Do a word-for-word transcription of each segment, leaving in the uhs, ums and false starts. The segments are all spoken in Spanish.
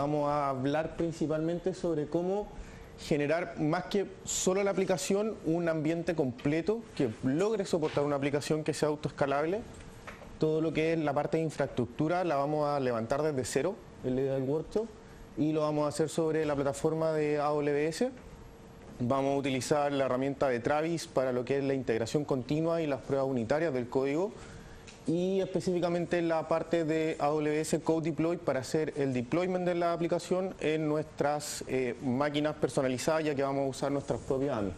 vamos a hablar principalmente sobre cómo generar, más que solo la aplicación, un ambiente completo que logre soportar una aplicación que sea autoescalable. Todo lo que es la parte de infraestructura la vamos a levantar desde cero, en la idea del workshop, y lo vamos a hacer sobre la plataforma de A W S. Vamos a utilizar la herramienta de Travis para lo que es la integración continua y las pruebas unitarias del código, y específicamente la parte de A W S Code Deploy para hacer el deployment de la aplicación en nuestras eh, máquinas personalizadas, ya que vamos a usar nuestras propias A M I.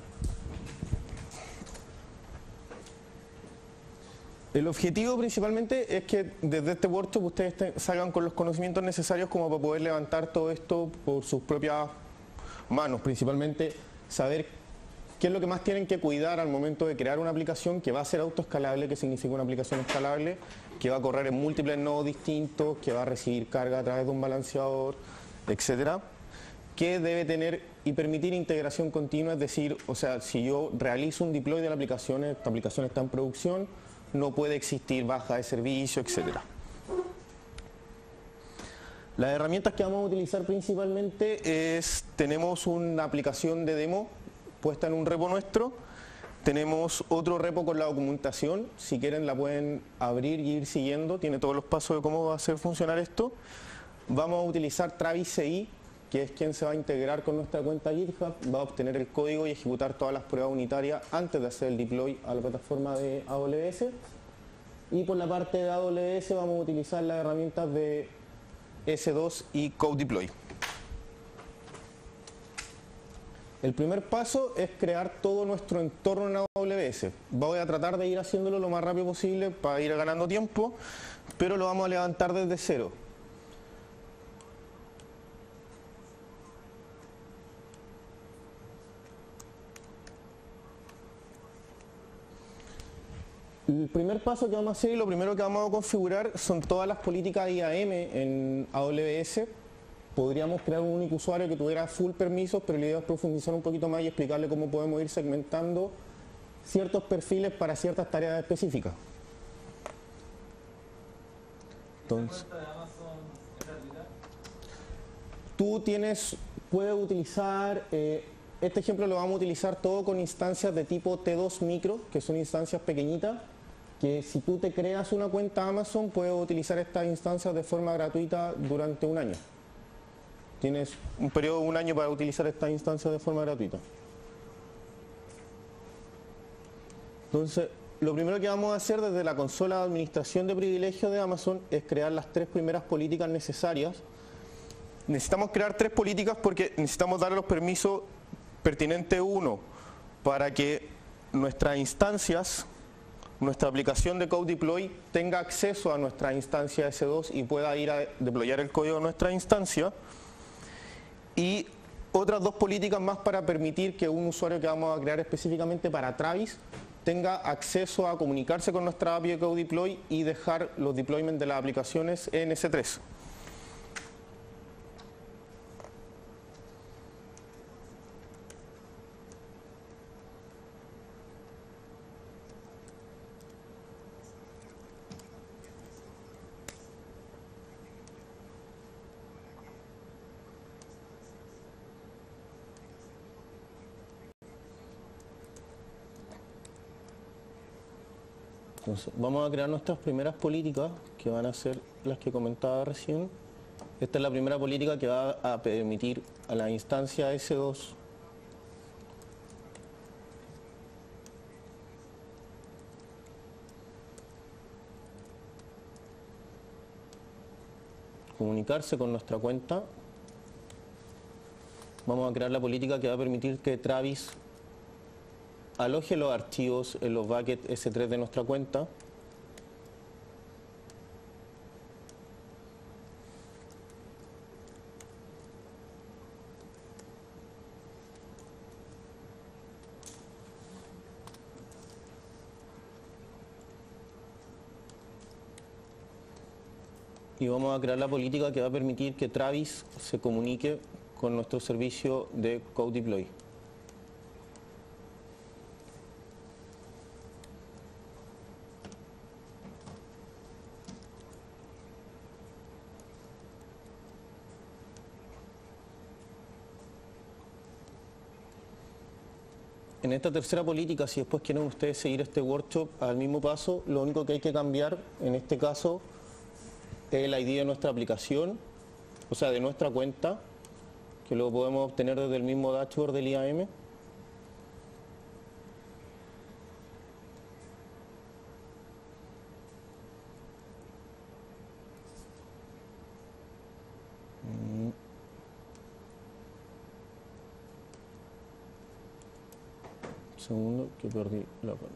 El objetivo principalmente es que desde este workshop ustedes te, salgan con los conocimientos necesarios como para poder levantar todo esto por sus propias manos, principalmente saber qué es lo que más tienen que cuidar al momento de crear una aplicación que va a ser autoescalable, que significa una aplicación escalable, que va a correr en múltiples nodos distintos, que va a recibir carga a través de un balanceador, etcétera, que debe tener y permitir integración continua, es decir, o sea, si yo realizo un deploy de la aplicación, esta aplicación está en producción, no puede existir baja de servicio, etcétera. Las herramientas que vamos a utilizar principalmente es, tenemos una aplicación de demo puesta en un repo nuestro, tenemos otro repo con la documentación, si quieren la pueden abrir y ir siguiendo, tiene todos los pasos de cómo va a hacer funcionar esto. Vamos a utilizar Travis C I, que es quien se va a integrar con nuestra cuenta GitHub, va a obtener el código y ejecutar todas las pruebas unitarias antes de hacer el deploy a la plataforma de A W S. Y por la parte de A W S vamos a utilizar las herramientas de S dos y Code Deploy. El primer paso es crear todo nuestro entorno en A W S. Voy a tratar de ir haciéndolo lo más rápido posible para ir ganando tiempo, pero lo vamos a levantar desde cero. El primer paso que vamos a hacer y lo primero que vamos a configurar son todas las políticas I A M en A W S. Podríamos crear un único usuario que tuviera full permisos, pero la idea es profundizar un poquito más y explicarle cómo podemos ir segmentando ciertos perfiles para ciertas tareas específicas. Entonces, tú tienes, puedes utilizar, eh, este ejemplo lo vamos a utilizar todo con instancias de tipo T dos micro, que son instancias pequeñitas, que si tú te creas una cuenta Amazon, puedes utilizar estas instancias de forma gratuita durante un año. Tienes un periodo de un año para utilizar estas instancias de forma gratuita. Entonces, lo primero que vamos a hacer desde la consola de administración de privilegios de Amazon es crear las tres primeras políticas necesarias. Necesitamos crear tres políticas porque necesitamos darle los permisos pertinentes, uno, para que nuestras instancias, nuestra aplicación de Code Deploy tenga acceso a nuestra instancia S dos y pueda ir a deployar el código de nuestra instancia. Y otras dos políticas más para permitir que un usuario que vamos a crear específicamente para Travis tenga acceso a comunicarse con nuestra A P I de Code Deploy y dejar los deployments de las aplicaciones en S tres. Entonces, vamos a crear nuestras primeras políticas, que van a ser las que comentaba recién. Esta es la primera política que va a permitir a la instancia S dos comunicarse con nuestra cuenta. Vamos a crear la política que va a permitir que Travis aloje los archivos en los buckets S tres de nuestra cuenta. Y vamos a crear la política que va a permitir que Travis se comunique con nuestro servicio de Code Deploy. En esta tercera política, si después quieren ustedes seguir este workshop al mismo paso, lo único que hay que cambiar, en este caso, es el I D de nuestra aplicación, o sea, de nuestra cuenta, que lo podemos obtener desde el mismo dashboard del I A M. Segundo, que perdí la cuenta.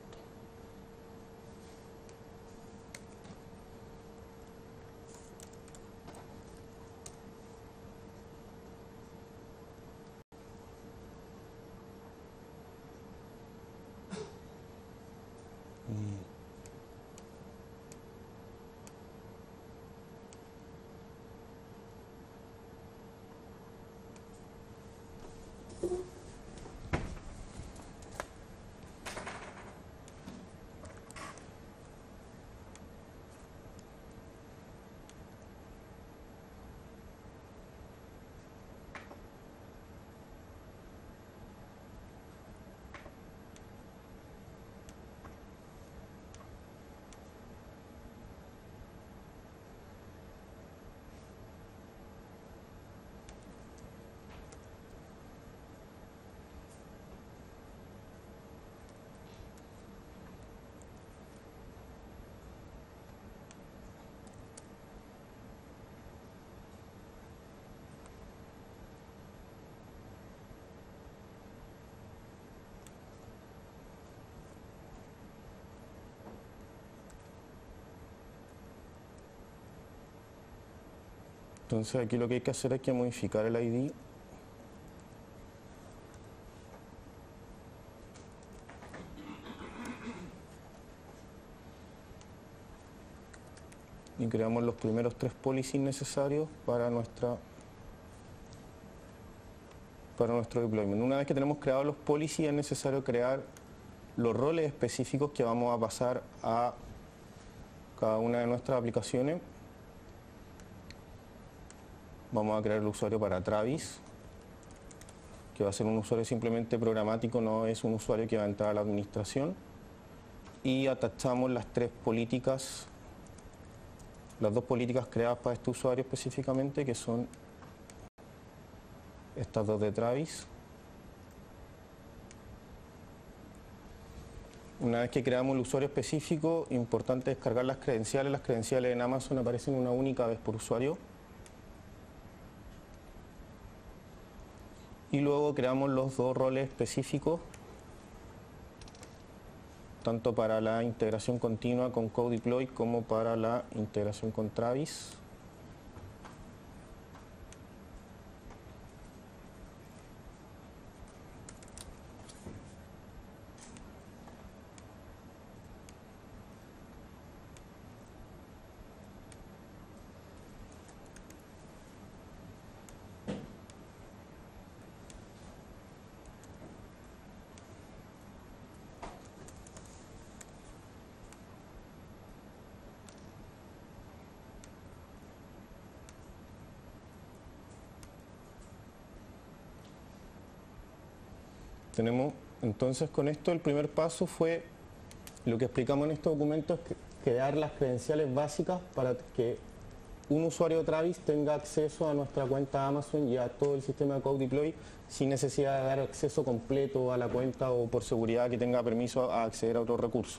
Entonces aquí lo que hay que hacer es que modificar el I D. Y creamos los primeros tres policies necesarios para nuestra para nuestro deployment. Una vez que tenemos creados los policies, es necesario crear los roles específicos que vamos a pasar a cada una de nuestras aplicaciones. Vamos a crear el usuario para Travis, que va a ser un usuario simplemente programático, no es un usuario que va a entrar a la administración. Y atachamos las tres políticas, las dos políticas creadas para este usuario específicamente, que son estas dos de Travis. Una vez que creamos el usuario específico, importante descargar las credenciales. Las credenciales en Amazon aparecen una única vez por usuario. Y luego creamos los dos roles específicos, tanto para la integración continua con CodeDeploy como para la integración con Travis. Tenemos, entonces con esto el primer paso fue lo que explicamos en este documento, es que crear las credenciales básicas para que un usuario de Travis tenga acceso a nuestra cuenta Amazon y a todo el sistema de CodeDeploy sin necesidad de dar acceso completo a la cuenta o por seguridad que tenga permiso a acceder a otros recursos.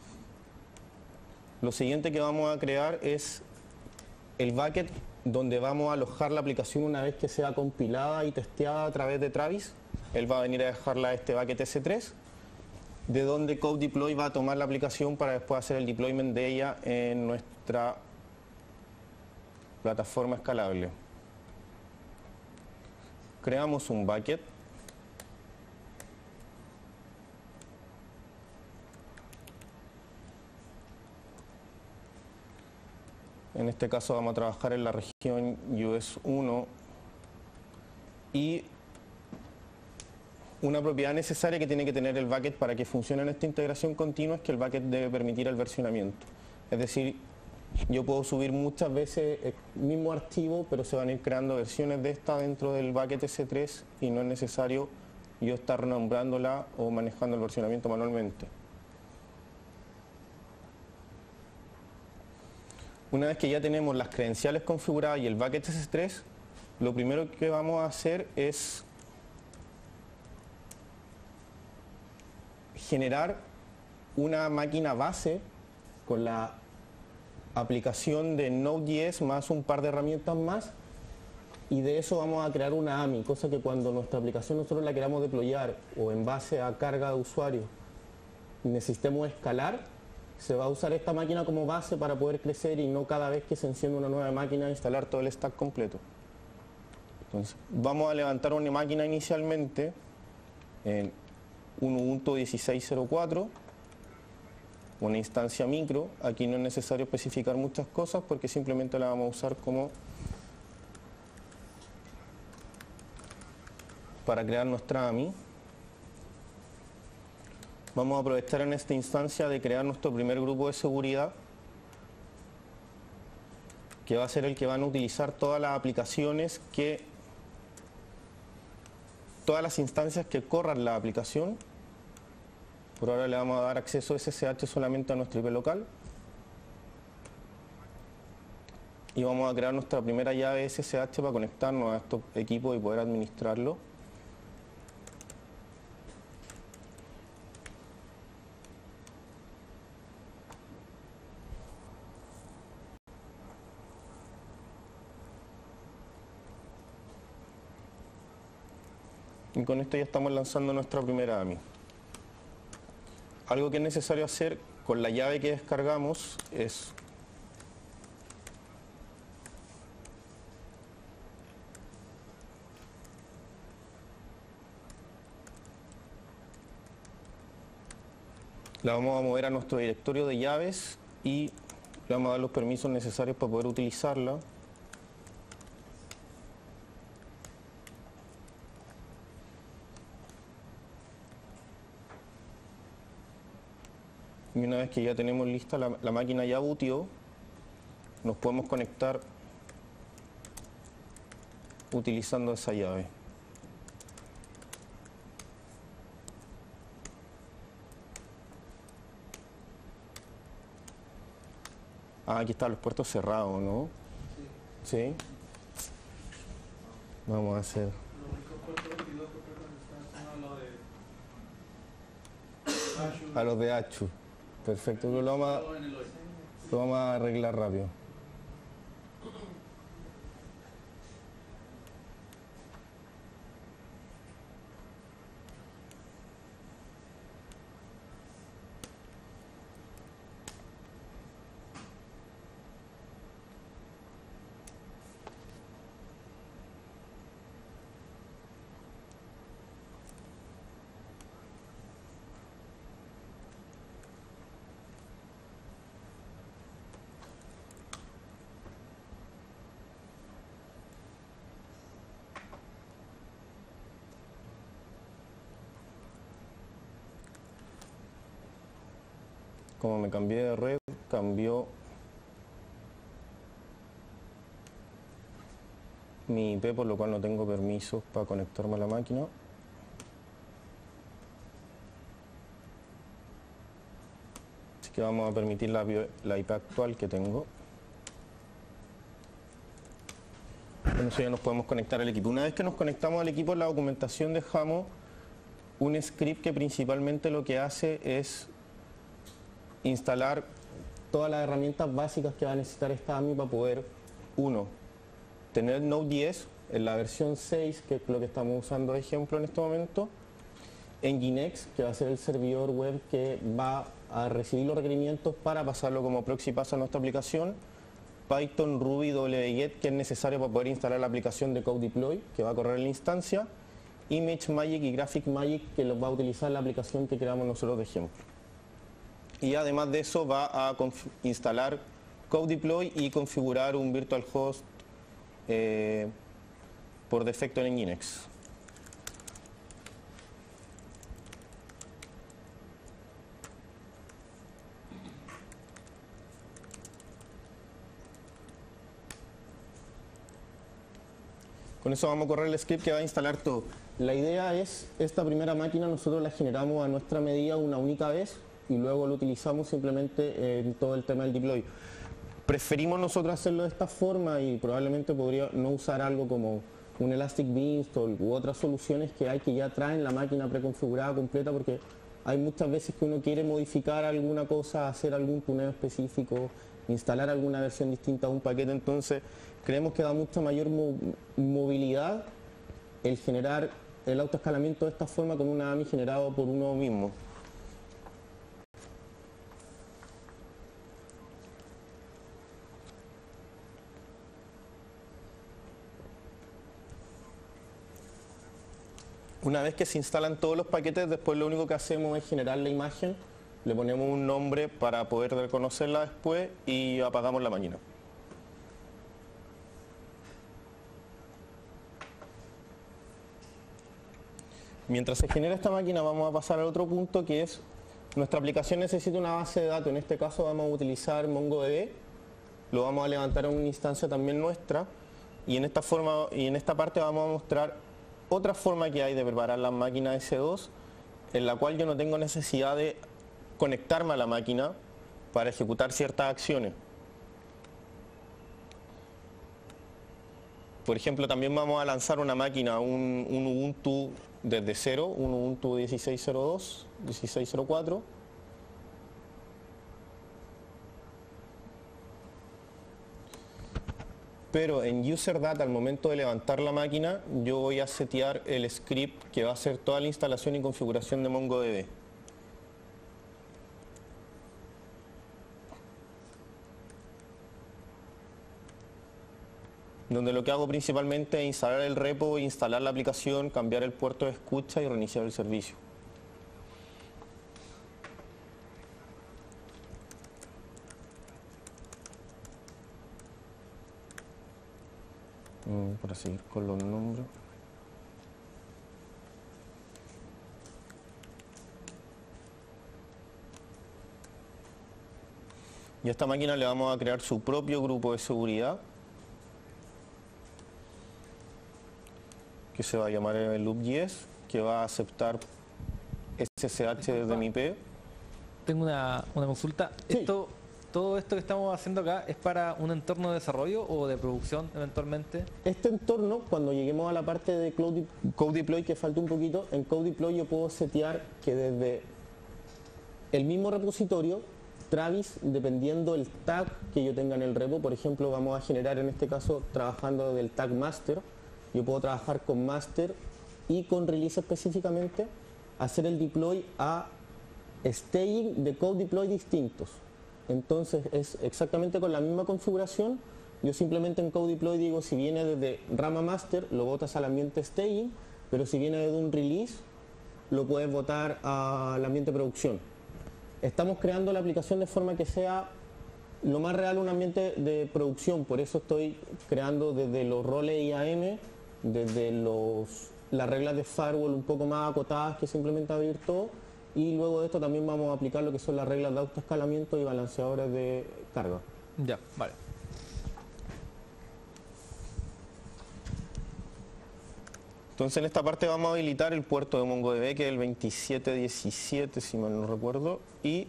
Lo siguiente que vamos a crear es el bucket donde vamos a alojar la aplicación una vez que sea compilada y testeada a través de Travis. Él va a venir a dejarla a este bucket ese tres, de donde CodeDeploy va a tomar la aplicación para después hacer el deployment de ella en nuestra plataforma escalable. Creamos un bucket. En este caso vamos a trabajar en la región U S uno y una propiedad necesaria que tiene que tener el bucket para que funcione en esta integración continua es que el bucket debe permitir el versionamiento. Es decir, yo puedo subir muchas veces el mismo archivo, pero se van a ir creando versiones de esta dentro del bucket ese tres y no es necesario y yo estar renombrándola o manejando el versionamiento manualmente. Una vez que ya tenemos las credenciales configuradas y el bucket S tres, lo primero que vamos a hacer es generar una máquina base con la aplicación de Node.js más un par de herramientas más, y de eso vamos a crear una A M I, cosa que cuando nuestra aplicación nosotros la queramos deployar o en base a carga de usuario necesitemos escalar, se va a usar esta máquina como base para poder crecer y no cada vez que se enciende una nueva máquina instalar todo el stack completo. Entonces, vamos a levantar una máquina inicialmente en un Ubuntu dieciséis cero cuatro, una instancia micro. Aquí no es necesario especificar muchas cosas porque simplemente la vamos a usar como para crear nuestra A M I. Vamos a aprovechar en esta instancia de crear nuestro primer grupo de seguridad, que va a ser el que van a utilizar todas las aplicaciones que, todas las instancias que corran la aplicación. Por ahora le vamos a dar acceso S S H solamente a nuestro I P local. Y vamos a crear nuestra primera llave S S H para conectarnos a estos equipos y poder administrarlo. Y con esto ya estamos lanzando nuestra primera A M I. Algo que es necesario hacer con la llave que descargamos es la vamos a mover a nuestro directorio de llaves y le vamos a dar los permisos necesarios para poder utilizarla. Y una vez que ya tenemos lista la, la máquina ya bootió, nos podemos conectar utilizando esa llave. Ah, aquí están los puertos cerrados, ¿no? Sí. ¿Sí? Vamos a hacer. Los únicos puertos veintidós que están son a los de Achu. A los de Achu. Perfecto, lo vamos a, lo vamos a arreglar rápido. Como me cambié de red, cambió mi I P, por lo cual no tengo permisos para conectarme a la máquina. Así que vamos a permitir la, la I P actual que tengo. Con eso ya nos podemos conectar al equipo. Una vez que nos conectamos al equipo, en la documentación dejamos un script que principalmente lo que hace es instalar todas las herramientas básicas que va a necesitar esta A M I para poder, uno, tener Node.js en la versión seis, que es lo que estamos usando de ejemplo en este momento, Nginx, que va a ser el servidor web que va a recibir los requerimientos para pasarlo como proxy pass a nuestra aplicaación, Python, Ruby, wget, que es necesario para poder instalar la aplicación de Code Deploy, que va a correr en la instancia, ImageMagick y GraphicMagick, que los va a utilizar la aplicación que creamos nosotros de ejemplo. Y además de eso va a instalar Code Deploy y configurar un virtual host eh, por defecto en Nginx. Con eso vamos a correr el script que va a instalar todo. La idea es, esta primera máquina nosotros la generamos a nuestra medida una única vez y luego lo utilizamos simplemente en todo el tema del deploy. Preferimos nosotros hacerlo de esta forma y probablemente podría no usar algo como un Elastic Beanstalk u otras soluciones que hay que ya traen la máquina preconfigurada completa, porque hay muchas veces que uno quiere modificar alguna cosa, hacer algún tuneo específico, instalar alguna versión distinta a un paquete. Entonces creemos que da mucha mayor mo movilidad el generar el autoescalamiento de esta forma con una A M I generado por uno mismo. Una vez que se instalan todos los paquetes, después lo único que hacemos es generar la imagen, le ponemos un nombre para poder reconocerla después y apagamos la máquina. Mientras se genera esta máquina vamos a pasar al otro punto, que es nuestra aplicación necesita una base de datos. En este caso vamos a utilizar MongoDB, lo vamos a levantar en una instancia también nuestra y en esta forma y en esta parte vamos a mostrar otra forma que hay de preparar la máquina ese dos, en la cual yo no tengo necesidad de conectarme a la máquina para ejecutar ciertas acciones. Por ejemplo, también vamos a lanzar una máquina, un, un Ubuntu desde cero, un Ubuntu dieciséis cero dos, dieciséis cero cuatro. Pero en UserData, al momento de levantar la máquina, yo voy a setear el script que va a hacer toda la instalación y configuración de MongoDB. Donde lo que hago principalmente es instalar el repo, instalar la aplicación, cambiar el puerto de escucha y reiniciar el servicio. Para seguir con los nombres. Y a esta máquina le vamos a crear su propio grupo de seguridad, que se va a llamar LoopJS, que va a aceptar S S H desde mi I P. Tengo una, una consulta. Sí. Esto, todo esto que estamos haciendo acá, ¿es para un entorno de desarrollo o de producción eventualmente? Este entorno, cuando lleguemos a la parte de Code Deploy, que falta un poquito, en Code Deploy yo puedo setear que desde el mismo repositorio, Travis, dependiendo del tag que yo tenga en el repo, por ejemplo, vamos a generar en este caso trabajando del tag master, yo puedo trabajar con master y con release específicamente, hacer el deploy a staging de Code Deploy distintos. Entonces es exactamente con la misma configuración. Yo simplemente en Code Deploy digo, si viene desde Rama Master, lo botas al ambiente staging, pero si viene de un release, lo puedes botar al ambiente producción. Estamos creando la aplicación de forma que sea lo más real un ambiente de producción, por eso estoy creando desde los roles I A M, desde los, las reglas de firewall un poco más acotadas que simplemente abrir todo. Y luego de esto también vamos a aplicar lo que son las reglas de autoescalamiento y balanceadores de carga. Ya, vale. Entonces en esta parte vamos a habilitar el puerto de MongoDB, que es el veintisiete diecisiete, si mal no recuerdo. Y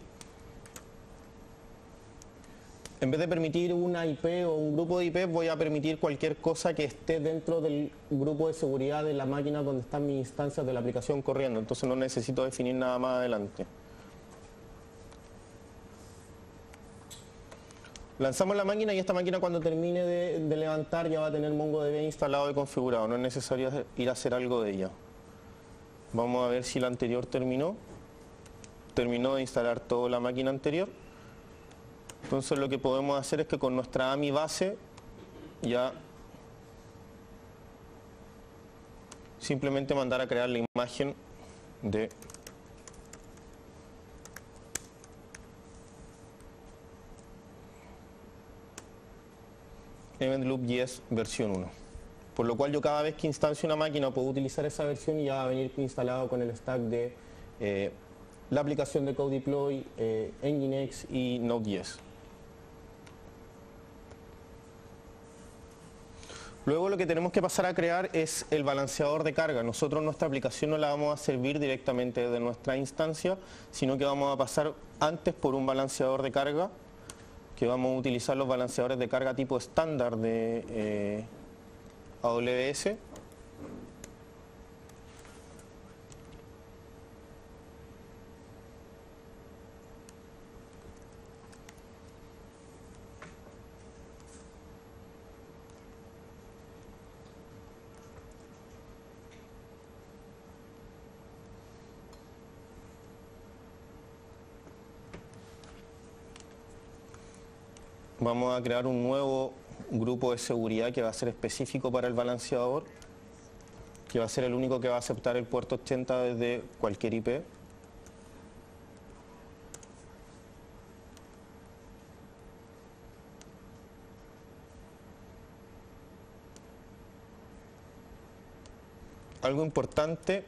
en vez de permitir una I P o un grupo de I P, voy a permitir cualquier cosa que esté dentro del grupo de seguridad de la máquina donde están mis instancias de la aplicación corriendo. Entonces no necesito definir nada más adelante. Lanzamos la máquina y esta máquina, cuando termine de, de levantar, ya va a tener MongoDB instalado y configurado. No es necesario ir a hacer algo de ella. Vamos a ver si la anterior terminó. Terminó de instalar toda la máquina anterior. Entonces lo que podemos hacer es que con nuestra A M I base ya simplemente mandar a crear la imagen de EventLoop.js versión uno. Por lo cual yo cada vez que instancio una máquina puedo utilizar esa versión y ya va a venir instalado con el stack de eh, la aplicación de Code Deploy, eh, Nginx y Node.js. Luego lo que tenemos que pasar a crear es el balanceador de carga. Nosotros nuestra aplicación no la vamos a servir directamente desde nuestra instancia, sino que vamos a pasar antes por un balanceador de carga, que vamos a utilizar los balanceadores de carga tipo estándar de eh, A W S. Vamos a crear un nuevo grupo de seguridad que va a ser específico para el balanceador, que va a ser el único que va a aceptar el puerto ochenta desde cualquier I P. Algo importante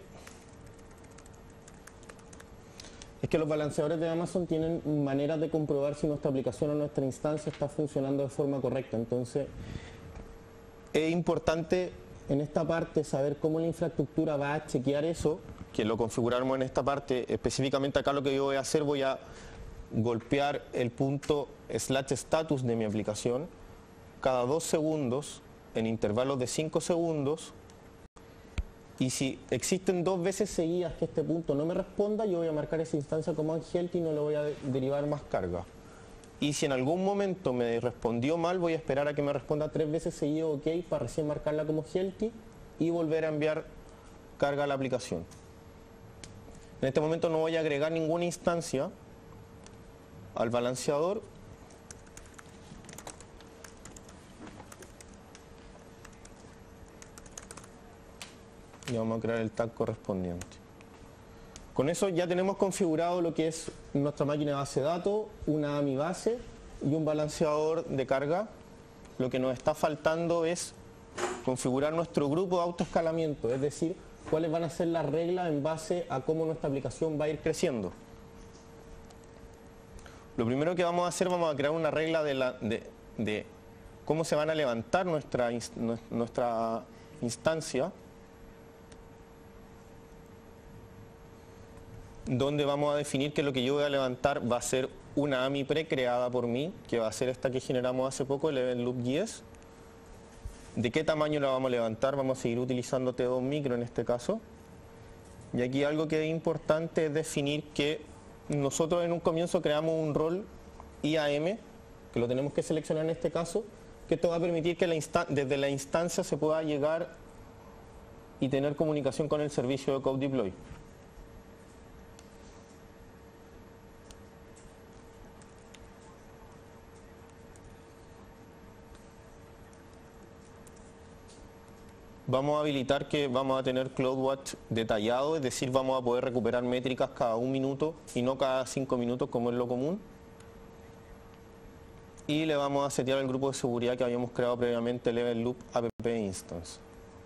es que los balanceadores de Amazon tienen maneras de comprobar si nuestra aplicación o nuestra instancia está funcionando de forma correcta. Entonces, es importante en esta parte saber cómo la infraestructura va a chequear eso, que lo configuramos en esta parte. Específicamente acá lo que yo voy a hacer, voy a golpear el punto slash status de mi aplicación cada dos segundos, en intervalos de cinco segundos. Y si existen dos veces seguidas que este punto no me responda, yo voy a marcar esa instancia como unhealthy y no le voy a de derivar más carga. Y si en algún momento me respondió mal, voy a esperar a que me responda tres veces seguido OK para recién marcarla como healthy y volver a enviar carga a la aplicación. En este momento no voy a agregar ninguna instancia al balanceador. Y vamos a crear el tag correspondiente. Con eso ya tenemos configurado lo que es nuestra máquina de base de datos, una A M I base y un balanceador de carga. Lo que nos está faltando es configurar nuestro grupo de autoescalamiento, es decir, cuáles van a ser las reglas en base a cómo nuestra aplicación va a ir creciendo. Lo primero que vamos a hacer, vamos a crear una regla de, la, de, de cómo se van a levantar nuestra, nuestra instancia, donde vamos a definir que lo que yo voy a levantar va a ser una A M I precreada por mí, que va a ser esta que generamos hace poco, el Event Loop J S. ¿De qué tamaño la vamos a levantar? Vamos a seguir utilizando T dos micro en este caso. Y aquí algo que es importante es definir que nosotros en un comienzo creamos un rol I A M, que lo tenemos que seleccionar en este caso, que esto va a permitir que la desde la instancia se pueda llegar y tener comunicación con el servicio de Code Deploy. Vamos a habilitar que vamos a tener CloudWatch detallado, es decir, vamos a poder recuperar métricas cada un minuto y no cada cinco minutos como es lo común. Y le vamos a setear el grupo de seguridad que habíamos creado previamente, el Event Loop App Instance.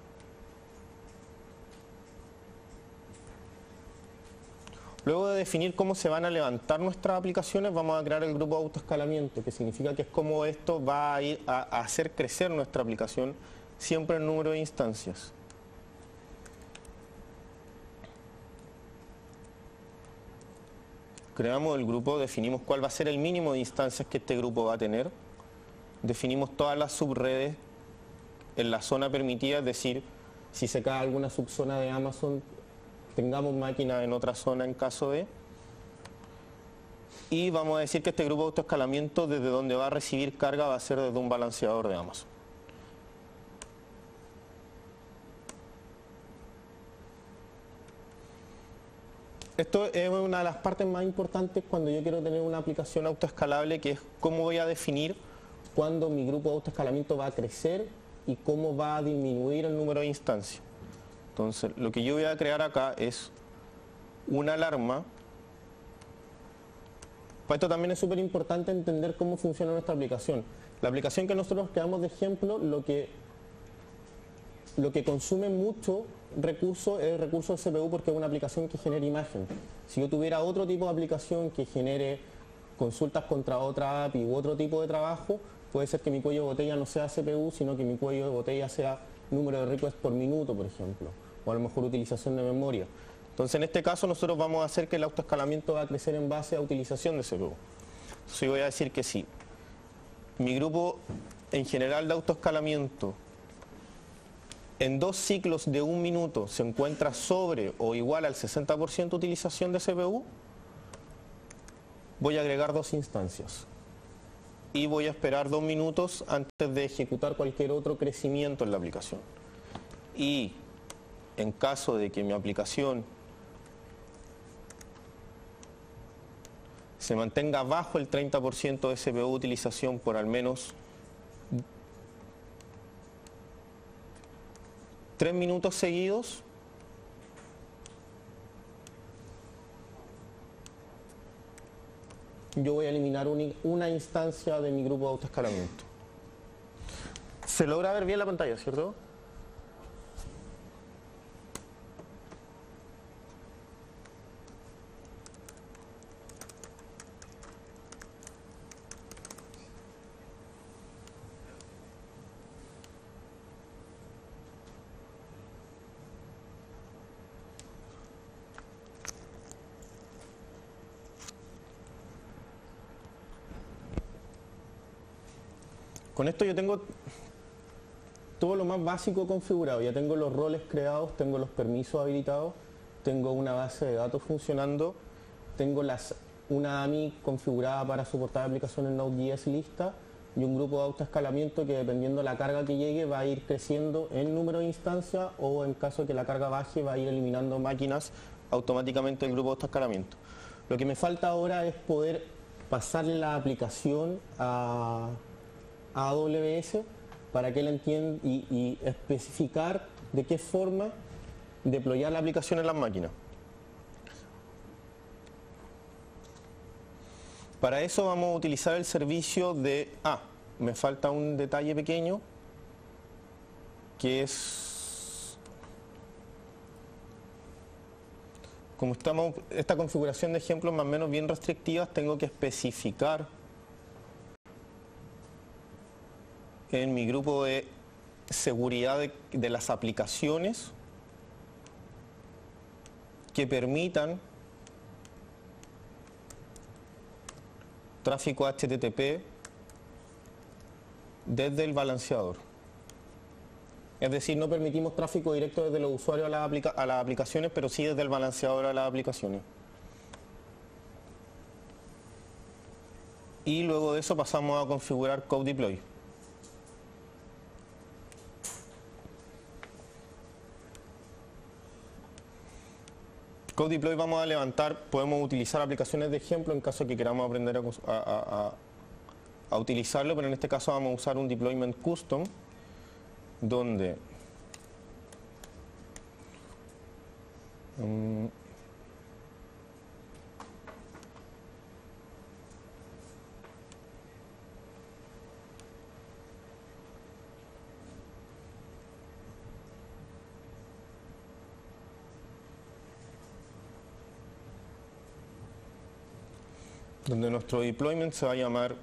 Luego de definir cómo se van a levantar nuestras aplicaciones, vamos a crear el grupo de autoescalamiento, que significa que es cómo esto va a ir a hacer crecer nuestra aplicación siempre el número de instancias. Creamos el grupo, definimos cuál va a ser el mínimo de instancias que este grupo va a tener. Definimos todas las subredes en la zona permitida, es decir, si se cae alguna subzona de Amazon, tengamos máquinas en otra zona en caso de. Y vamos a decir que este grupo de autoescalamiento desde donde va a recibir carga va a ser desde un balanceador de Amazon. Esto es una de las partes más importantes cuando yo quiero tener una aplicación autoescalable, que es cómo voy a definir cuándo mi grupo de autoescalamiento va a crecer y cómo va a disminuir el número de instancias. Entonces, lo que yo voy a crear acá es una alarma. Para esto también es súper importante entender cómo funciona nuestra aplicación. La aplicación que nosotros creamos de ejemplo, lo que, lo que consume mucho recurso es el recurso de C P U porque es una aplicación que genera imagen. Si yo tuviera otro tipo de aplicación que genere consultas contra otra A P I u otro tipo de trabajo, puede ser que mi cuello de botella no sea C P U, sino que mi cuello de botella sea número de requests por minuto, por ejemplo, o a lo mejor utilización de memoria. Entonces, en este caso, nosotros vamos a hacer que el autoescalamiento va a crecer en base a utilización de C P U. Entonces, yo voy a decir que sí. Mi grupo en general de autoescalamiento en dos ciclos de un minuto se encuentra sobre o igual al sesenta por ciento de utilización de C P U, voy a agregar dos instancias y voy a esperar dos minutos antes de ejecutar cualquier otro crecimiento en la aplicación. Y en caso de que mi aplicación se mantenga bajo el treinta por ciento de C P U utilización por al menos tres minutos seguidos, yo voy a eliminar un, una instancia de mi grupo de autoescalamiento. ¿Se logra ver bien la pantalla, cierto? Con esto yo tengo todo lo más básico configurado. Ya tengo los roles creados, tengo los permisos habilitados, tengo una base de datos funcionando, tengo las, una A M I configurada para soportar aplicaciones Node.js lista y un grupo de autoescalamiento que, dependiendo de la carga que llegue, va a ir creciendo en número de instancias, o en caso de que la carga baje va a ir eliminando máquinas automáticamente del grupo de autoescalamiento. Lo que me falta ahora es poder pasarle la aplicación a a A W S para que él entienda y, y especificar de qué forma deployar la aplicación en las máquinas. Para eso vamos a utilizar el servicio de... Ah, me falta un detalle pequeño, que es... Como estamos, esta configuración de ejemplos más o menos bien restrictivas, tengo que especificar en mi grupo de seguridad de, de las aplicaciones que permitan tráfico H T T P desde el balanceador. Es decir, no permitimos tráfico directo desde los usuarios a las, aplica a las aplicaciones, pero sí desde el balanceador a las aplicaciones. Y luego de eso pasamos a configurar Code Deploy. Code Deploy vamos a levantar, podemos utilizar aplicaciones de ejemplo en caso de que queramos aprender a, a, a, a utilizarlo, pero en este caso vamos a usar un deployment custom, donde um, donde nuestro deployment se va a llamar,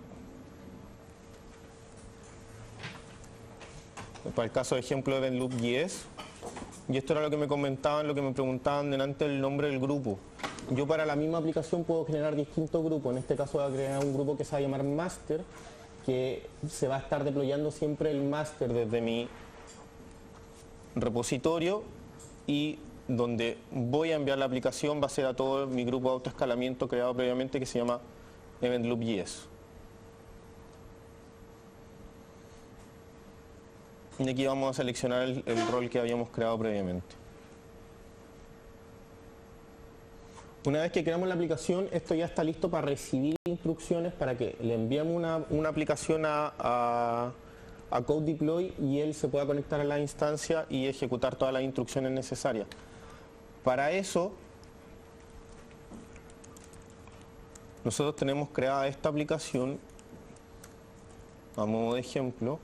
para el caso de ejemplo, Event Loop J S, y esto era lo que me comentaban, lo que me preguntaban delante del nombre del grupo. Yo para la misma aplicación puedo generar distintos grupos. En este caso voy a crear un grupo que se va a llamar Master, que se va a estar deployando siempre el Master desde mi repositorio, y donde voy a enviar la aplicación va a ser a todo mi grupo de autoescalamiento creado previamente, que se llama Event Loop J S. Y aquí vamos a seleccionar el, el rol que habíamos creado previamente. Una vez que creamos la aplicación, esto ya está listo para recibir instrucciones para que le enviemos una, una aplicación a, a, a Code Deploy y él se pueda conectar a la instancia y ejecutar todas las instrucciones necesarias. Para eso, nosotros tenemos creada esta aplicación a modo de ejemplo,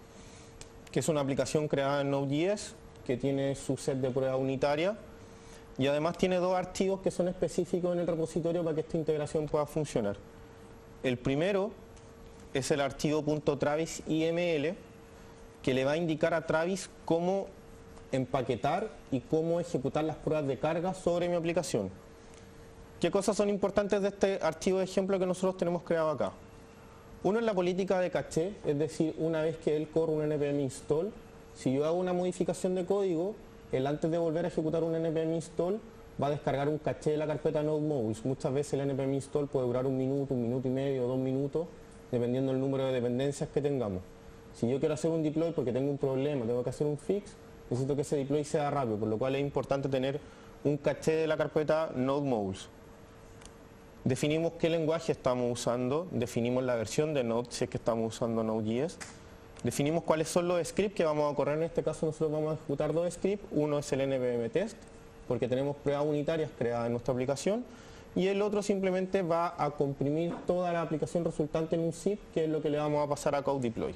que es una aplicación creada en Node.js que tiene su set de prueba unitaria. Y además tiene dos archivos que son específicos en el repositorio para que esta integración pueda funcionar. El primero es el archivo .travis.iml, que le va a indicar a Travis cómo empaquetar y cómo ejecutar las pruebas de carga sobre mi aplicación. ¿Qué cosas son importantes de este archivo de ejemplo que nosotros tenemos creado acá? Uno es la política de caché, es decir, una vez que él corre un npm install, si yo hago una modificación de código, él antes de volver a ejecutar un npm install va a descargar un caché de la carpeta node modules. Muchas veces el npm install puede durar un minuto, un minuto y medio, dos minutos, dependiendo del número de dependencias que tengamos. Si yo quiero hacer un deploy porque tengo un problema, tengo que hacer un fix, necesito que ese deploy sea rápido, por lo cual es importante tener un caché de la carpeta node modules. Definimos qué lenguaje estamos usando, definimos la versión de Node si es que estamos usando Node.js, definimos cuáles son los scripts que vamos a correr. En este caso nosotros vamos a ejecutar dos scripts. Uno es el npm test, porque tenemos pruebas unitarias creadas en nuestra aplicación, y el otro simplemente va a comprimir toda la aplicación resultante en un zip, que es lo que le vamos a pasar a Code Deploy.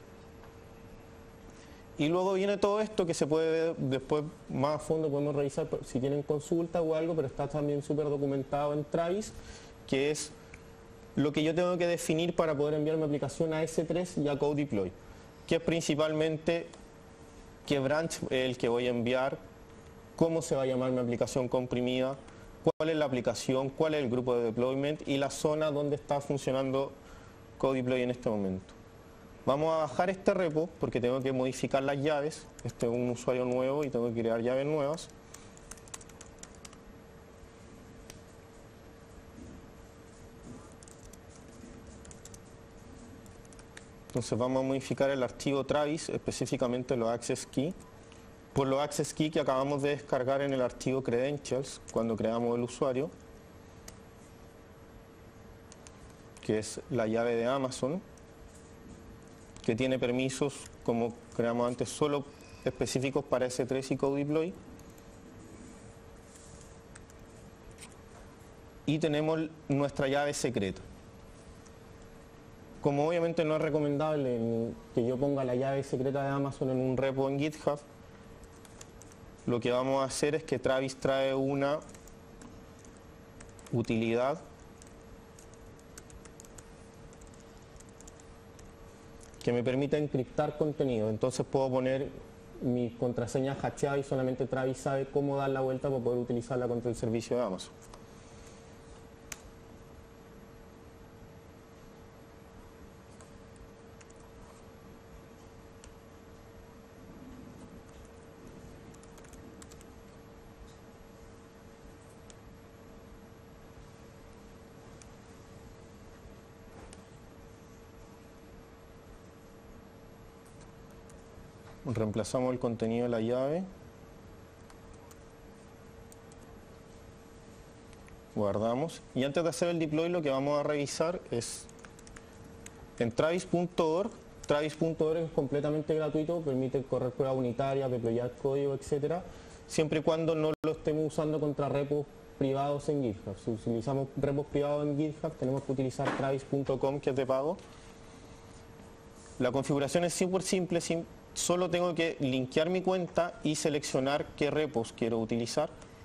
Y luego viene todo esto que se puede ver después más a fondo, podemos revisar si tienen consulta o algo, pero está también súper documentado en Travis, que es lo que yo tengo que definir para poder enviar mi aplicación a ese tres y a Code Deploy, que es principalmente qué branch es el que voy a enviar, cómo se va a llamar mi aplicación comprimida, cuál es la aplicación, cuál es el grupo de deployment y la zona donde está funcionando Code Deploy en este momento. Vamos a bajar este repo porque tengo que modificar las llaves. Este es un usuario nuevo y tengo que crear llaves nuevas. Entonces vamos a modificar el archivo Travis, específicamente los access key, por los access key que acabamos de descargar en el archivo credentials cuando creamos el usuario, que es la llave de Amazon, que tiene permisos, como creamos antes, solo específicos para ese tres y Code Deploy. Y tenemos nuestra llave secreta. Como obviamente no es recomendable que yo ponga la llave secreta de Amazon en un repo en GitHub, lo que vamos a hacer es que Travis trae una utilidad que me permite encriptar contenido. Entonces puedo poner mi contraseña hasheada y solamente Travis sabe cómo dar la vuelta para poder utilizarla contra el servicio de Amazon. Reemplazamos el contenido de la llave, guardamos, y antes de hacer el deploy lo que vamos a revisar es en travis punto org. Travis punto org es completamente gratuito, permite correr pruebas unitarias, deployar código, etcétera, siempre y cuando no lo estemos usando contra repos privados en GitHub. Si utilizamos repos privados en GitHub tenemos que utilizar travis punto com, que es de pago. La configuración es súper simple, sim solo tengo que linkear mi cuenta y seleccionar qué repos quiero utilizar.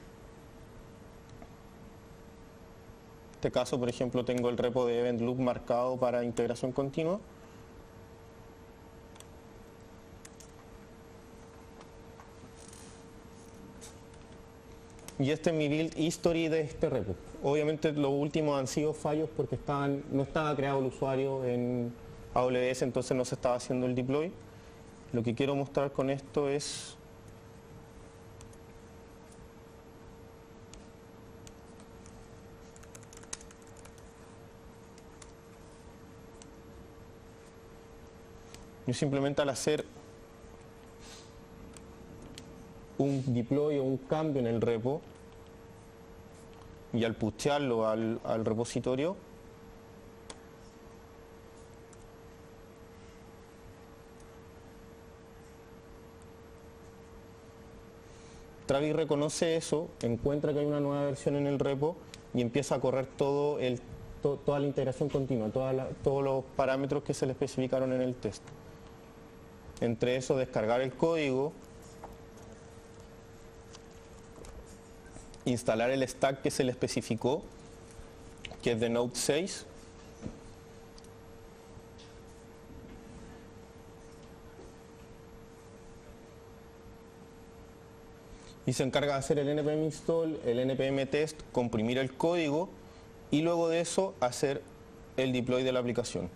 En este caso, por ejemplo, tengo el repo de Event Loop marcado para integración continua. Y este es mi build history de este repo. Obviamente los últimos han sido fallos porque estaban, no estaba creado el usuario en A W S, entonces no se estaba haciendo el deploy. Lo que quiero mostrar con esto es yo simplemente al hacer un deploy o un cambio en el repo y al pushearlo al, al repositorio, Travis reconoce eso, encuentra que hay una nueva versión en el repo y empieza a correr todo el, to, toda la integración continua, toda la, todos los parámetros que se le especificaron en el test. Entre eso, descargar el código, instalar el stack que se le especificó, que es de Node seis. Y se encarga de hacer el npm install, el npm test, comprimir el código y luego de eso hacer el deploy de la aplicación.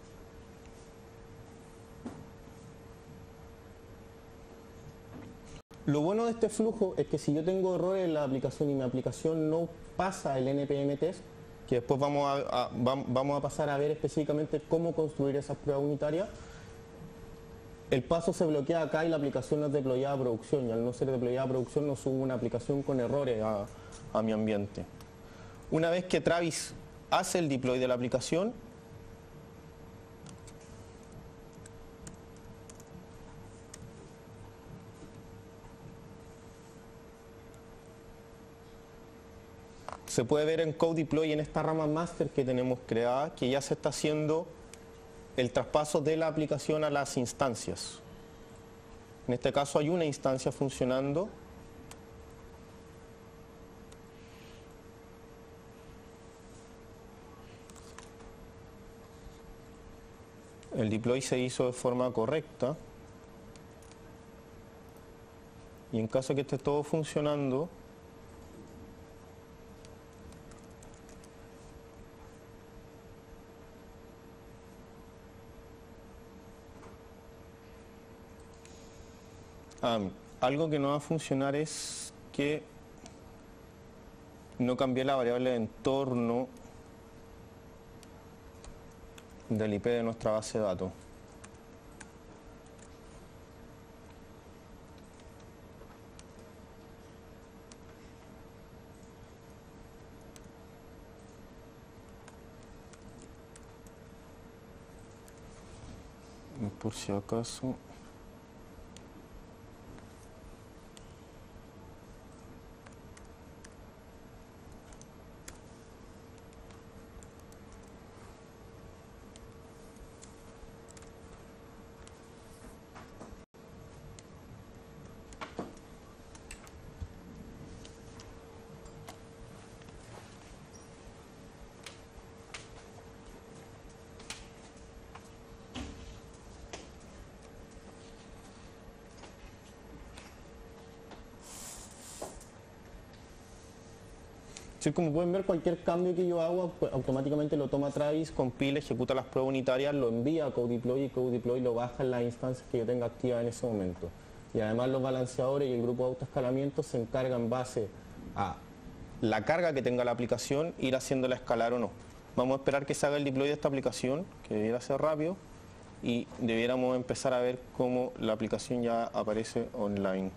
Lo bueno de este flujo es que si yo tengo errores en la aplicación y mi aplicación no pasa el npm test, que después vamos a, a, vamos a pasar a ver específicamente cómo construir esas pruebas unitarias, el paso se bloquea acá y la aplicación no es deployada a producción, y al no ser deployada a producción no subo una aplicación con errores a, a mi ambiente. Una vez que Travis hace el deploy de la aplicación, se puede ver en Code Deploy, en esta rama master que tenemos creada, que ya se está haciendo el traspaso de la aplicación a las instancias. En este caso hay una instancia funcionando. El deploy se hizo de forma correcta. Y en caso de que esté todo funcionando, Ah, algo que no va a funcionar es que no cambié la variable de entorno del I P de nuestra base de datos. Por si acaso. Sí, como pueden ver, cualquier cambio que yo haga pues, automáticamente lo toma Travis, compila, ejecuta las pruebas unitarias, lo envía a Code Deploy y Code Deploy lo baja en las instancias que yo tenga activas en ese momento. Y además los balanceadores y el grupo de autoescalamiento se encargan en base a la carga que tenga la aplicación, ir haciéndola escalar o no. Vamos a esperar que se haga el deploy de esta aplicación, que debiera ser rápido, y debiéramos empezar a ver cómo la aplicación ya aparece online.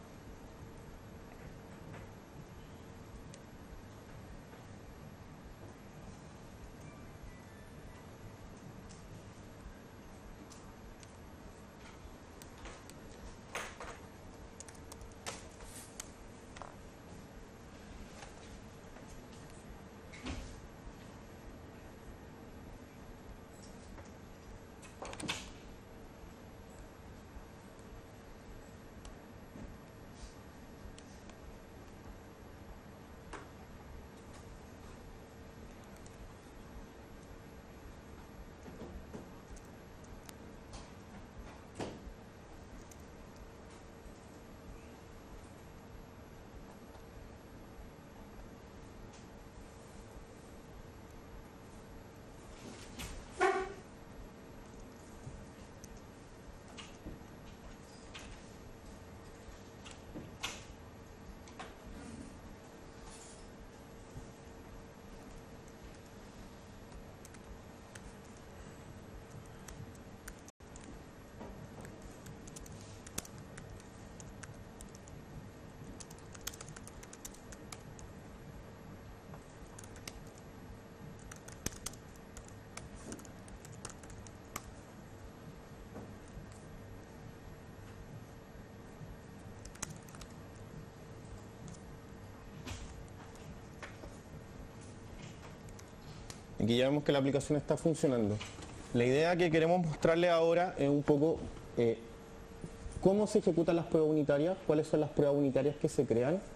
Aquí ya vemos que la aplicación está funcionando. La idea que queremos mostrarle ahora es un poco eh, cómo se ejecutan las pruebas unitarias, cuáles son las pruebas unitarias que se crean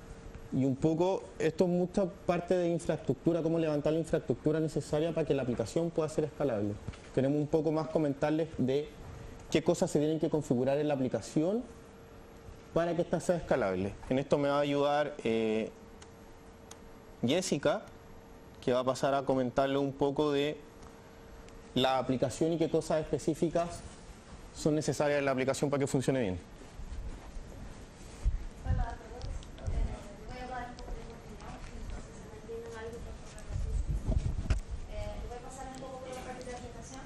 Y un poco, esto es mucha parte de infraestructura, cómo levantar la infraestructura necesaria para que la aplicación pueda ser escalable. Queremos un poco más comentarles de qué cosas se tienen que configurar en la aplicación para que esta sea escalable. En esto me va a ayudar eh, Jessica, que va a pasar a comentarle un poco de la aplicación y qué cosas específicas son necesarias en la aplicación para que funcione bien. Hola a todos. Eh, voy a hablar un poco de mi opinión, entonces se me entienden algo por favor rapidísimo. Eh, voy a pasar un poco por la parte de aplicación.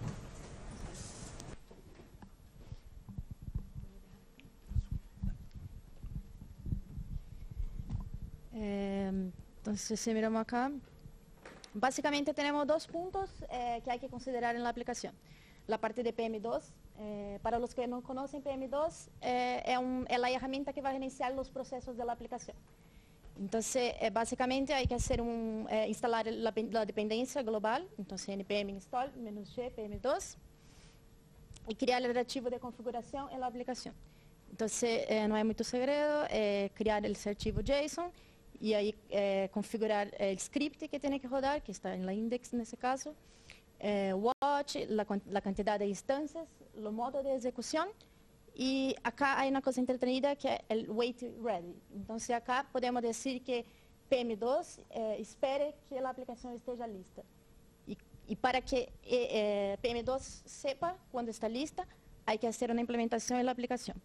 Eh, entonces, si miramos acá, básicamente tenemos dos puntos eh, que hay que considerar en la aplicación. La parte de P M dos, eh, para los que no conocen P M dos, eh, es, un, es la herramienta que va a iniciar los procesos de la aplicación. Entonces, eh, básicamente hay que hacer un, eh, instalar la, la dependencia global, entonces npm install -g P M dos, y crear el archivo de configuración en la aplicación. Entonces, eh, no hay mucho segredo, eh, crear ese archivo JSON, y ahí eh, configurar el script que tiene que rodar, que está en la index en ese caso, eh, watch, la, la cantidad de instancias, los modos de ejecución, y acá hay una cosa entretenida que es el wait ready. Entonces acá podemos decir que P M dos eh, espere que la aplicación esté ya lista. Y, y para que eh, eh, P M dos sepa cuando está lista, hay que hacer una implementación en la aplicación.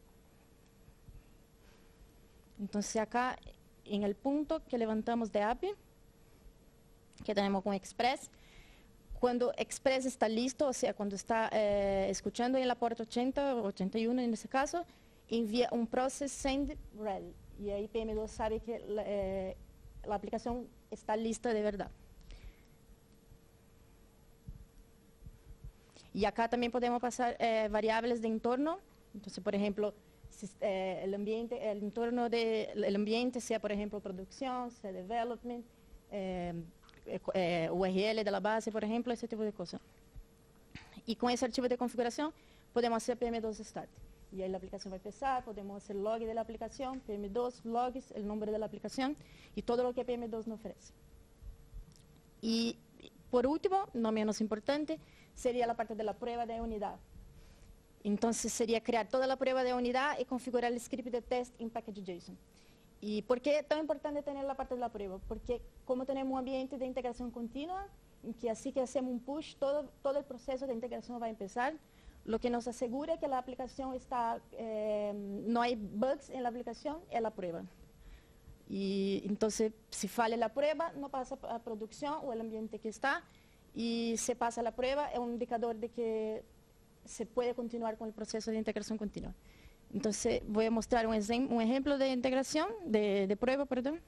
Entonces acá, en el punto que levantamos de A P I, que tenemos con Express, cuando Express está listo, o sea, cuando está eh, escuchando en la puerta ochenta o ochenta y uno en ese caso, envía un process send ready. Y ahí P M dos sabe que la, eh, la aplicación está lista de verdad. Y acá también podemos pasar eh, variables de entorno. Entonces, por ejemplo, si, eh, el ambiente, el entorno del ambiente, sea por ejemplo producción, sea development, eh, eh, U R L de la base, por ejemplo, ese tipo de cosas. Y con ese archivo de configuración podemos hacer P M dos start. Y ahí la aplicación va a empezar, podemos hacer log de la aplicación, P M dos, logs, el nombre de la aplicación y todo lo que P M dos nos ofrece. Y por último, no menos importante, sería la parte de la prueba de unidad. Entonces sería crear toda la prueba de unidad y configurar el script de test en package.json. ¿Y por qué es tan importante tener la parte de la prueba? Porque como tenemos un ambiente de integración continua, en que así que hacemos un push, todo, todo el proceso de integración va a empezar, lo que nos asegura que la aplicación está, eh, no hay bugs en la aplicación, es la prueba. Y entonces, si falla la prueba, no pasa a producción o el ambiente que está, y se pasa la prueba, es un indicador de que se puede continuar con el proceso de integración continua. Entonces, voy a mostrar un, un ejemplo de integración, de, de prueba, perdón.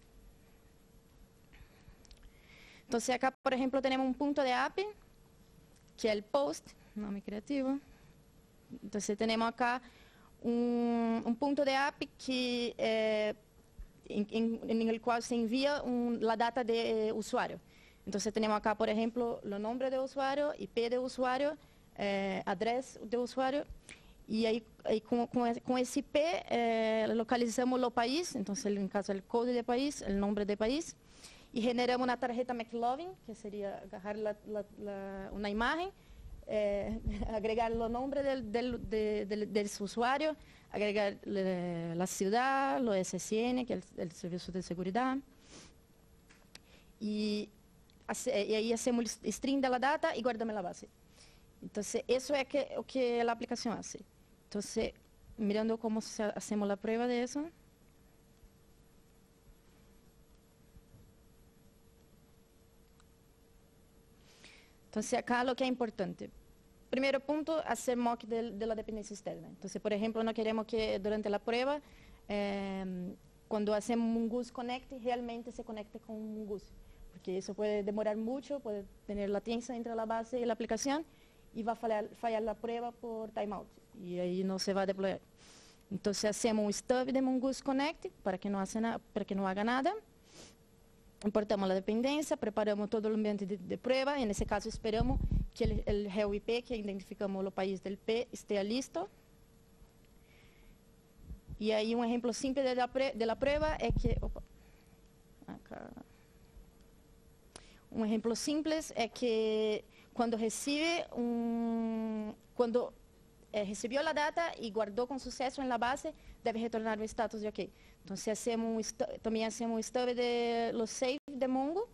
Entonces, acá, por ejemplo, tenemos un punto de A P I, que es el post, nombre creativo. Entonces, tenemos acá un, un punto de A P I que, eh, en, en, en el cual se envía un, la data de usuario. Entonces, tenemos acá, por ejemplo, el nombre de usuario, I P de usuario, eh, adres de usuario. Y ahí, ahí con, con, con ese I P eh, localizamos el país, entonces en caso el código de país, el nombre de país, y generamos una tarjeta McLovin, que sería agarrar la, la, la, una imagen, eh, agregar los nombres del, del, de, del, del usuario, agregar le, la ciudad, los S S N, que es el, el Servicio de Seguridad, y, hace, y ahí hacemos el string de la data y guardamos la base. Entonces, eso es que, lo que la aplicación hace. Entonces, mirando cómo se, hacemos la prueba de eso. Entonces, acá lo que es importante. Primeiro punto, hacer mock de, de la dependencia externa. Entonces, por ejemplo, no queremos que durante la prueba, eh, cuando hacemos Mongoose Connect, realmente se conecte con Mongoose. Porque eso puede demorar mucho, puede tener latencia entre la base y la aplicación, y va a fallar, fallar la prueba por timeout, y ahí no se va a deployar. Entonces hacemos un stub de Mongoose Connect para que no, hace na, para que no haga nada, importamos la dependencia, preparamos todo el ambiente de, de prueba, y en ese caso esperamos que el, el G E O I P, que identificamos el país del P, esté listo. Y ahí un ejemplo simple de la, pre- de la prueba es que... opa, acá. Un ejemplo simple es que cuando recibe un... Cuando eh, recibió la data y guardó con suceso en la base, debe retornar el status de OK. Entonces hacemos un stu- también hacemos un stub de los save de Mongo,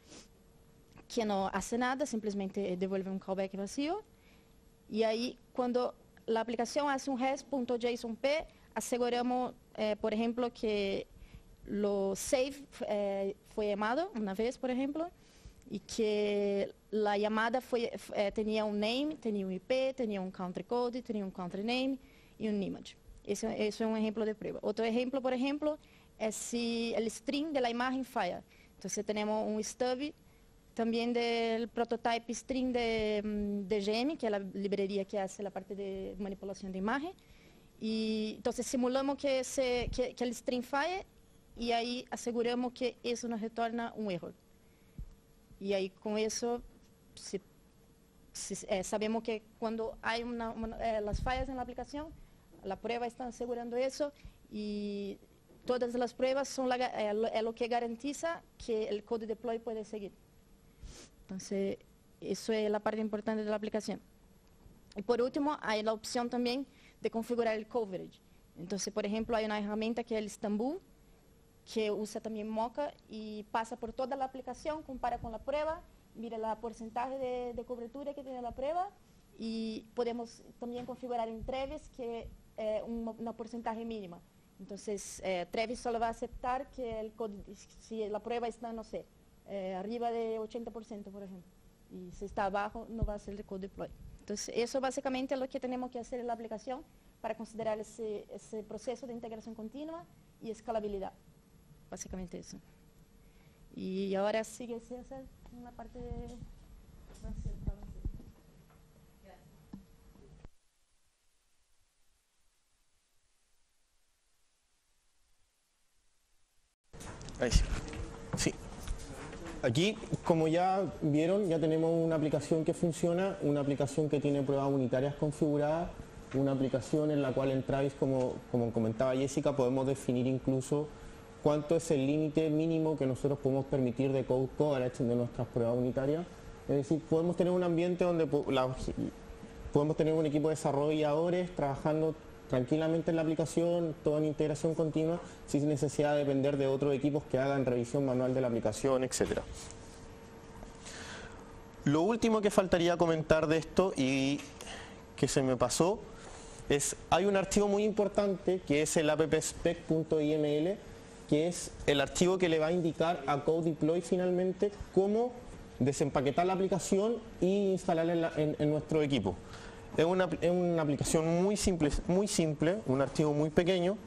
que no hace nada, simplemente devuelve un callback vacío. Y ahí cuando la aplicación hace un res.jsonp, aseguramos, eh, por ejemplo, que lo save eh, fue llamado una vez, por ejemplo, y que la llamada fue, eh, tenía un name, tenía un I P, tenía un country code, tenía un country name y un image. Eso, eso es un ejemplo de prueba. Otro ejemplo, por ejemplo, es si el string de la imagen falla. Entonces tenemos un stub también del prototype string de, de G M, que es la librería que hace la parte de manipulación de imagen. Y entonces simulamos que, se, que, que el string falle y ahí aseguramos que eso nos retorna un error. Y ahí con eso si, si, eh, sabemos que cuando hay una, una, eh, las fallas en la aplicación, la prueba está asegurando eso y todas las pruebas son la, eh, lo, es lo que garantiza que el code deploy puede seguir. Entonces, eso es la parte importante de la aplicación. Y por último, hay la opción también de configurar el coverage. Entonces, por ejemplo, hay una herramienta que es el Istanbul, que usa también Mocha y pasa por toda la aplicación, compara con la prueba, mira el porcentaje de, de cobertura que tiene la prueba y podemos también configurar en Travis que es eh, un, una porcentaje mínima. Entonces, eh, Travis solo va a aceptar que el código, si la prueba está, no sé, eh, arriba de ochenta por ciento, por ejemplo, y si está abajo, no va a ser el code deploy. Entonces, eso básicamente es lo que tenemos que hacer en la aplicación para considerar ese, ese proceso de integración continua y escalabilidad. Básicamente eso. Y ahora sigue César en la parte de... Ahí sí. Sí. Aquí, como ya vieron, ya tenemos una aplicación que funciona, una aplicación que tiene pruebas unitarias configuradas, una aplicación en la cual en Travis, como, como comentaba Jessica, podemos definir incluso cuánto es el límite mínimo que nosotros podemos permitir de code coverage de nuestras pruebas unitarias. Es decir, podemos tener un ambiente donde la, podemos tener un equipo de desarrolladores trabajando tranquilamente en la aplicación, todo en integración continua, sin necesidad de depender de otros equipos que hagan revisión manual de la aplicación, etcétera. Lo último que faltaría comentar de esto y que se me pasó es, hay un archivo muy importante que es el appspec.iml, que es el archivo que le va a indicar a Code Deploy finalmente cómo desempaquetar la aplicación e instalarla en, la, en, en nuestro equipo. Es una, es una aplicación muy simple, muy simple, un archivo muy pequeño,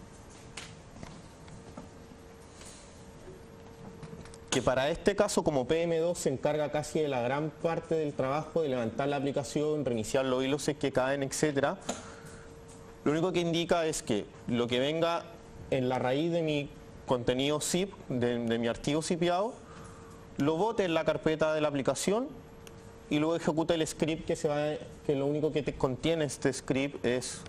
que para este caso, como P M dos se encarga casi de la gran parte del trabajo de levantar la aplicación, reiniciar los hilos que caen, etcétera. Lo único que indica es que lo que venga en la raíz de mi contenido zip, de, de mi archivo zipeado, lo bote en la carpeta de la aplicación y luego ejecuta el script que se va, que lo único que te contiene este script es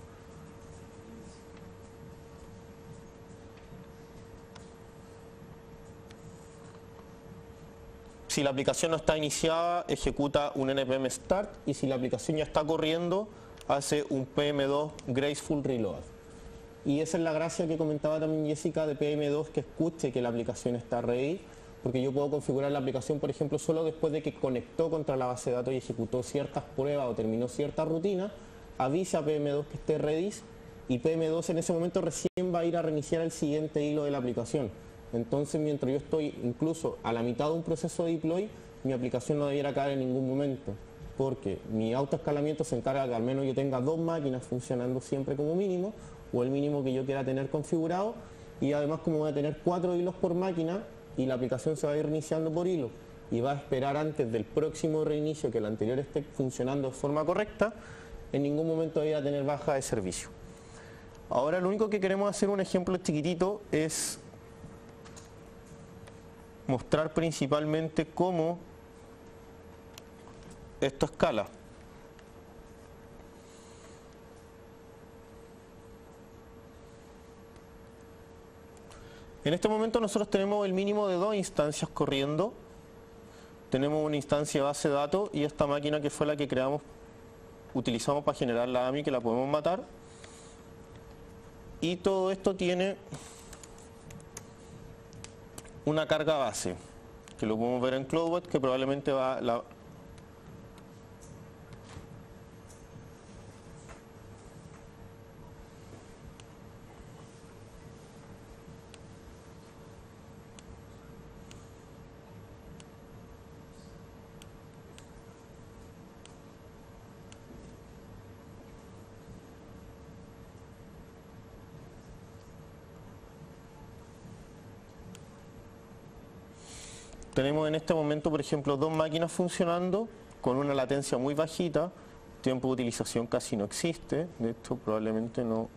si la aplicación no está iniciada, ejecuta un npm start, y si la aplicación ya está corriendo, hace un P M dos graceful reload. Y esa es la gracia que comentaba también Jessica de P M dos, que escuche que la aplicación está ready, porque yo puedo configurar la aplicación, por ejemplo, solo después de que conectó contra la base de datos y ejecutó ciertas pruebas o terminó cierta rutina, avisa a P M dos que esté ready, y P M dos en ese momento recién va a ir a reiniciar el siguiente hilo de la aplicación. Entonces, mientras yo estoy incluso a la mitad de un proceso de deploy, mi aplicación no debiera caer en ningún momento, porque mi autoescalamiento se encarga de que al menos yo tenga dos máquinas funcionando siempre como mínimo, o el mínimo que yo quiera tener configurado, y además como voy a tener cuatro hilos por máquina, y la aplicación se va a ir reiniciando por hilo, y va a esperar antes del próximo reinicio que el anterior esté funcionando de forma correcta, en ningún momento debiera tener baja de servicio. Ahora lo único que queremos hacer, un ejemplo chiquitito, es mostrar principalmente cómo esto escala. En este momento nosotros tenemos el mínimo de dos instancias corriendo. Tenemos una instancia base de datos y esta máquina que fue la que creamos, utilizamos para generar la A M I, que la podemos matar. Y todo esto tiene una carga base, que lo podemos ver en CloudBot, que probablemente va... La, Tenemos en este momento, por ejemplo, dos máquinas funcionando con una latencia muy bajita, tiempo de utilización casi no existe, de hecho probablemente no.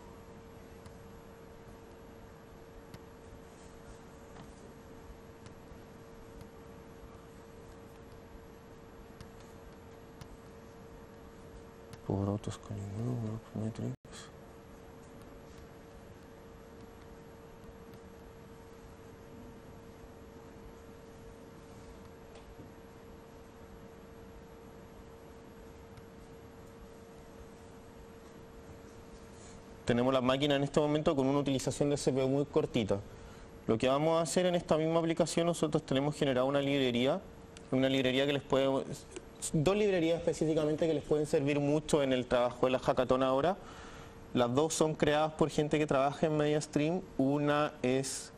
Por autoscaling, metrics. Tenemos las máquinas en este momento con una utilización de C P U muy cortita. Lo que vamos a hacer en esta misma aplicación, nosotros tenemos generado una librería, una librería que les puede, dos librerías específicamente que les pueden servir mucho en el trabajo de la hackathon ahora. Las dos son creadas por gente que trabaja en MediaStream. Una es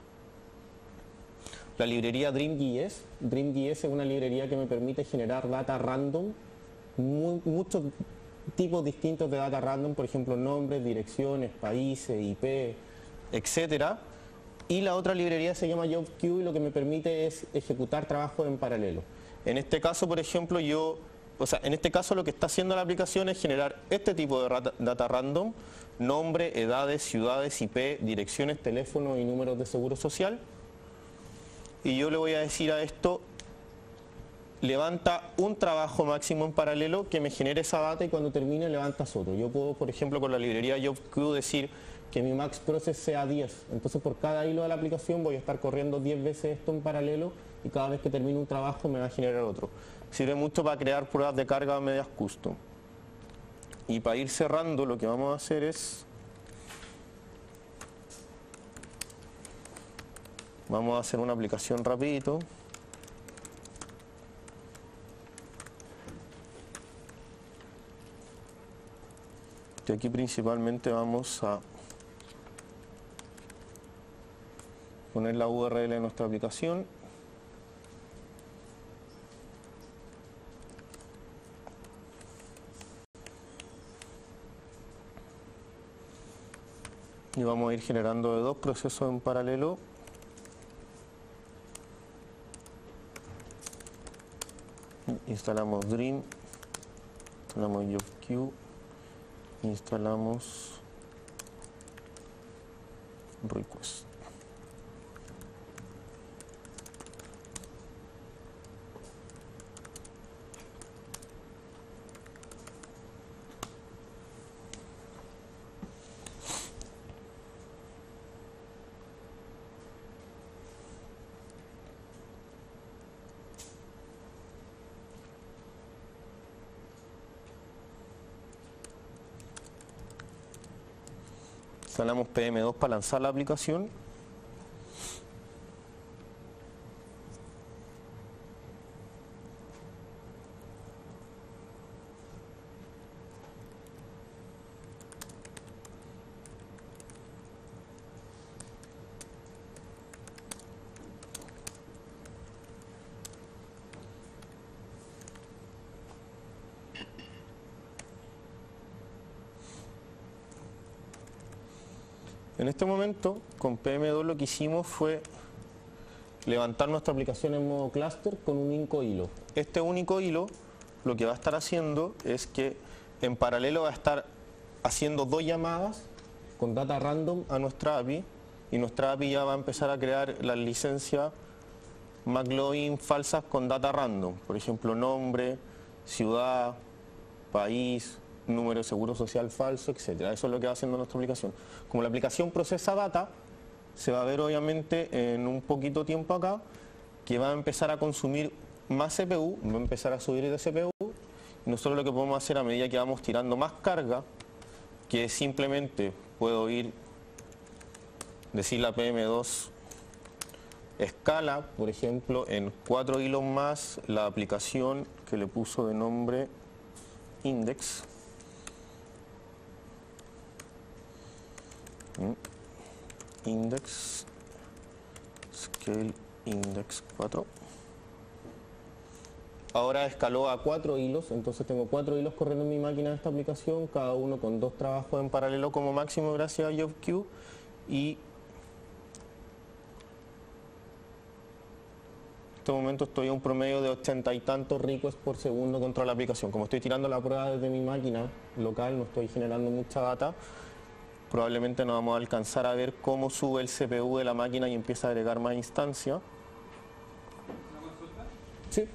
la librería DreamJS. DreamJS es una librería que me permite generar data random, muy, muchos tipos distintos de data random, por ejemplo nombres, direcciones, países, I P, etcétera. Y la otra librería se llama JobQ y lo que me permite es ejecutar trabajo en paralelo. En este caso, por ejemplo, yo, o sea, en este caso lo que está haciendo la aplicación es generar este tipo de data, data random, nombre, edades, ciudades, I P, direcciones, teléfonos y números de seguro social. Y yo le voy a decir a esto, levanta un trabajo máximo en paralelo que me genere esa data y cuando termine levantas otro. Yo puedo, por ejemplo, con la librería JobQ decir que mi max process sea diez. Entonces por cada hilo de la aplicación voy a estar corriendo diez veces esto en paralelo y cada vez que termine un trabajo me va a generar otro. Sirve mucho para crear pruebas de carga medias custom. Y para ir cerrando lo que vamos a hacer es... Vamos a hacer una aplicación rapidito. Y aquí principalmente vamos a poner la U R L de nuestra aplicación. Y vamos a ir generando de dos procesos en paralelo. Instalamos Dream, instalamos JobQ, instalamos Request. Instalamos P M dos para lanzar la aplicación. En este momento, con P M dos lo que hicimos fue levantar nuestra aplicación en modo cluster con un único hilo. Este único hilo lo que va a estar haciendo es que en paralelo va a estar haciendo dos llamadas con data random a nuestra A P I y nuestra A P I ya va a empezar a crear las licencias McLaughlin falsas con data random. Por ejemplo, nombre, ciudad, país, número de seguro social falso, etcétera. Eso es lo que va haciendo nuestra aplicación. Como la aplicación procesa data, se va a ver obviamente en un poquito tiempo acá que va a empezar a consumir más C P U, va a empezar a subir de C P U. Y nosotros lo que podemos hacer a medida que vamos tirando más carga, que simplemente puedo ir, decir la P M dos escala, por ejemplo, en cuatro hilos más la aplicación que le puso de nombre Index. Index, Scale Index cuatro. Ahora escaló a cuatro hilos, entonces tengo cuatro hilos corriendo en mi máquina de esta aplicación, cada uno con dos trabajos en paralelo como máximo gracias a JobQ. Y en este momento estoy a un promedio de ochenta y tantos requests por segundo contra la aplicación. Como estoy tirando la prueba desde mi máquina local, no estoy generando mucha data, probablemente no vamos a alcanzar a ver cómo sube el C P U de la máquina y empieza a agregar más instancias. ¿Una consulta? Sí.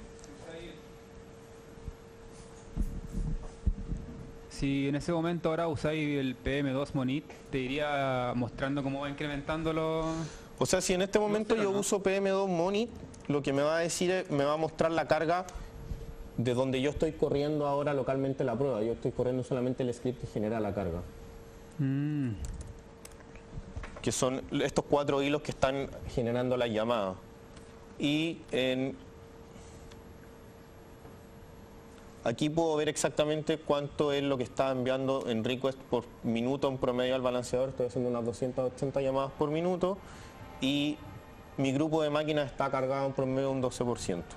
Si en ese momento ahora usáis el P M dos Monit, te iría mostrando cómo va incrementando los... O sea, si en este momento cero, yo ¿no? uso P M dos Monit, lo que me va a decir es, me va a mostrar la carga de donde yo estoy corriendo ahora localmente la prueba. Yo estoy corriendo solamente el script que genera la carga. Mm. Que son estos cuatro hilos que están generando la llamada. Y en... aquí puedo ver exactamente cuánto es lo que está enviando en request por minuto en promedio al balanceador. Estoy haciendo unas doscientas ochenta llamadas por minuto y mi grupo de máquinas está cargado en promedio un doce por ciento.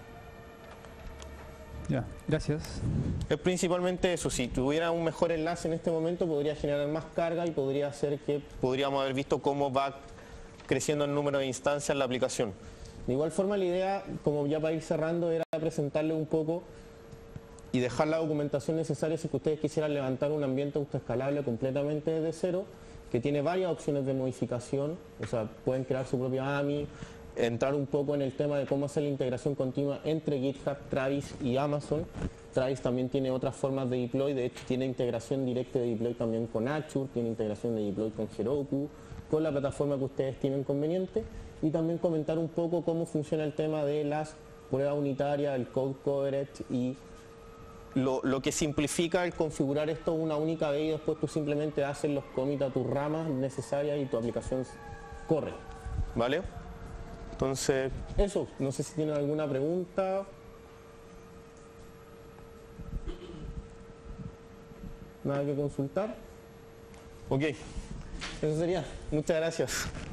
Ya, gracias. Es principalmente eso. Si tuviera un mejor enlace en este momento podría generar más carga y podría hacer que podríamos haber visto cómo va creciendo el número de instancias en la aplicación. De igual forma, la idea, como ya para ir cerrando, era presentarle un poco y dejar la documentación necesaria si que ustedes quisieran levantar un ambiente autoescalable completamente desde cero, que tiene varias opciones de modificación. O sea, pueden crear su propia A M I, entrar un poco en el tema de cómo hacer la integración continua entre GitHub, Travis y Amazon. Travis también tiene otras formas de deploy, de hecho tiene integración directa de deploy también con Azure, tiene integración de deploy con Heroku, con la plataforma que ustedes tienen conveniente, y también comentar un poco cómo funciona el tema de las pruebas unitarias, el code coverage y lo, lo que simplifica el configurar esto una única vez y después tú simplemente haces los commits a tus ramas necesarias y tu aplicación corre, ¿vale? Entonces, eso, no sé si tienen alguna pregunta. ¿Nada que consultar? Ok, eso sería. Muchas gracias.